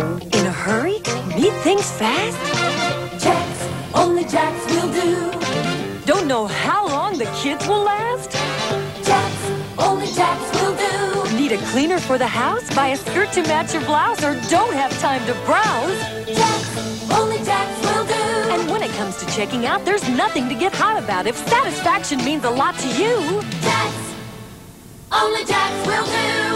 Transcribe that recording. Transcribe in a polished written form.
In a hurry? Need things fast? Jacks, only Jacks will do. Don't know how long the kids will last? Jacks, only Jacks will do. Need a cleaner for the house? Buy a skirt to match your blouse, or don't have time to browse? Jacks, only Jacks will do. And when it comes to checking out, there's nothing to get hot about if satisfaction means a lot to you. Jacks, only Jacks will do.